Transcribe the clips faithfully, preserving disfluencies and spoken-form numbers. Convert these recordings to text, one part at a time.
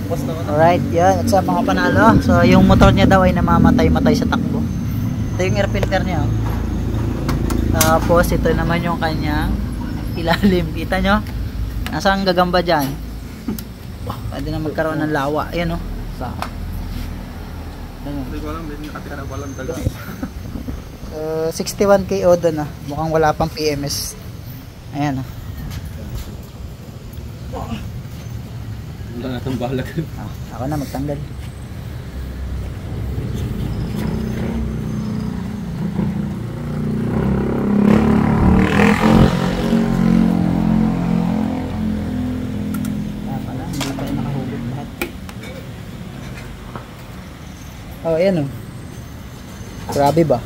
Alright, yan. At sa mga panalo. So, yung motor niya daw ay namamatay-matay sa takbo. Ito yung air filter niya. Oh. Tapos, ito naman yung kanyang ilalim. Kita nyo? Nasaan gagamba dyan? Pwede na magkaroon ng lawa. Ayan o. Oh. Sa. Hindi ko alam. Hindi nakatira na walang taga. Uh, sixty-one K O doon ah. Mukhang wala pang P M S. Ayan ah. Wala natang balag. Ah, ako na magtanggal. Ah, pala. Hindi tayo nakahugot lahat. Oh, ayan oh. Grabe ba?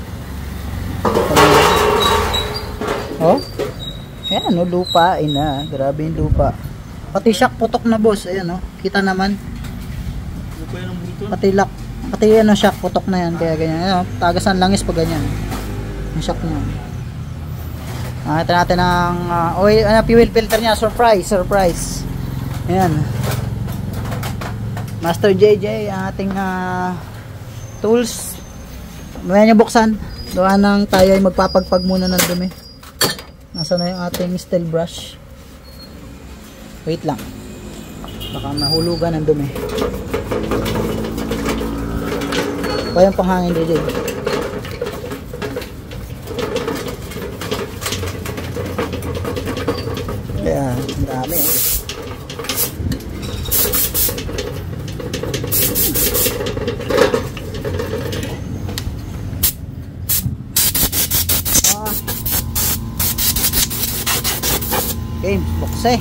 Oh? Ayan oh, lupa. Ina. Grabe yung lupa. Pati shock putok na boss, ayan oh. Kita naman. Pati lock, pati ano shock putok na yan, kaya ganyan. Ayan, oh. Tagasan langis pag ganyan. Yung shock niya. Nakita natin ang uh, oil, ano, fuel filter niya, surprise, surprise. Ayan. Master J J, ang ating uh, tools. Mamaya niyo buksan. Doon ng tayo ay magpapagpag muna ng dumi. Nasaan na yung ating steel brush? Wait lang. Baka mahulugan ng dumi. Pa yung panghangin D J. Kaya, ang dami eh. Ah. Okay, bukse.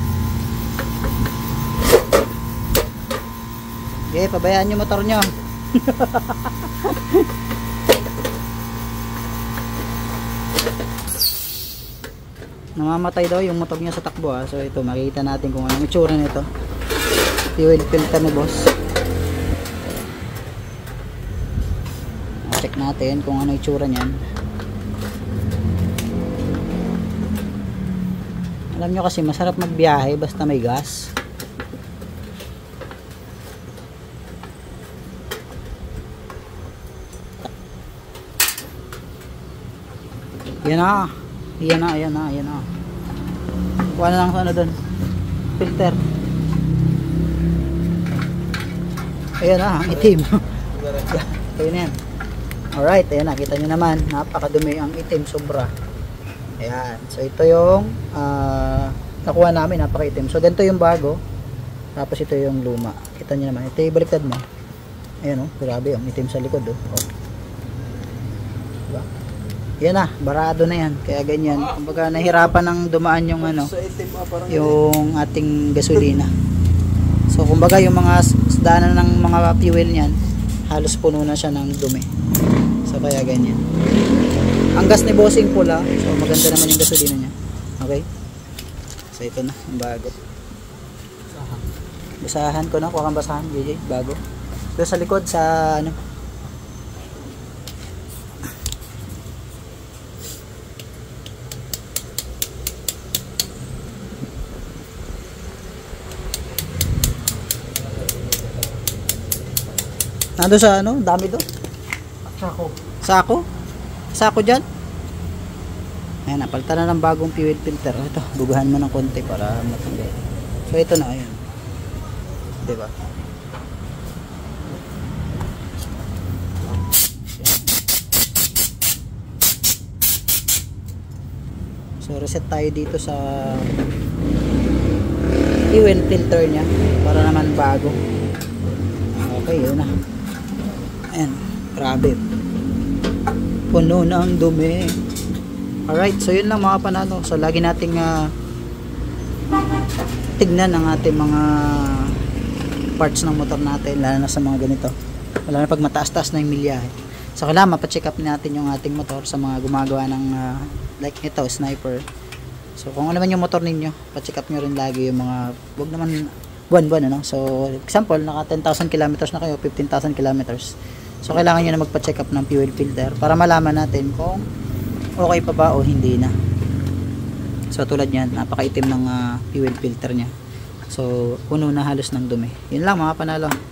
Okay, pabayaan nyo motor nyo. Namamatay daw yung motor niya sa takbo ha. So ito, makikita natin kung anong itsura nito. Fuel filter ni boss. Check natin kung ano itsura niyan. Alam nyo kasi masarap magbiyahe basta may gas. Yan na. Yan na, yan na, yan na. Kuha na lang sa ano doon. Filter. Ayan na, ang itim. Kaya na yan. Alright, ayan na. Kita nyo naman. Napakadumi ang itim, sobra. Ayan. So ito yung uh, nakuha namin, napaka-itim. So ganito yung bago. Tapos ito yung luma. Kita nyo naman. Ito yung baliktad mo. Ayan o, oh, grabe. Ang itim sa likod o. Oh. Diba? Yan na, barado na yan. Kaya ganyan. Kumbaga nahirapan ng dumaan yung ano, yung ating gasolina. So kumbaga yung mga daanan ng mga fuel niyan, halos puno na siya ng dumi. So kaya ganyan. Ang gas ni bossing pula. So maganda naman yung gasolina niya. Okay? So ito na, yung bago. Basahan ko na, kuha kang basahan, J J, bago. Ito sa likod sa ano, nando sa ano, dami doon. Sako. Sako? Sako dyan? Ayan, napalitan na ng bagong fuel filter. Ito, bugahan mo ng konti para matanggal. So ito na, ayan. Diba? So reset tayo dito sa fuel filter nya para naman bago. Okay, yun na. Ayan, grabe. Puno na ang dumi. Alright, so yun lang mga panalo. So lagi nating uh, tignan ang ating mga parts ng motor natin, lalo na sa mga ganito. Lalo na pag mataas-taas na yung milyahe. So kailangan mapacheck up natin yung ating motor sa mga gumagawa ng uh, like ito, sniper. So kung ano man yung motor ninyo, pacheck up nyo rin lagi yung mga, wag naman buwan-buwan, ano? So example, naka ten thousand kilometers na kayo, fifteen thousand kilometers. So kailangan nyo na magpa-check up ng fuel filter para malaman natin kung okay pa ba o hindi na. So tulad yan, napakaitim ng uh, fuel filter nya. So, puno na halos ng dumi. Yun lang mga panalo.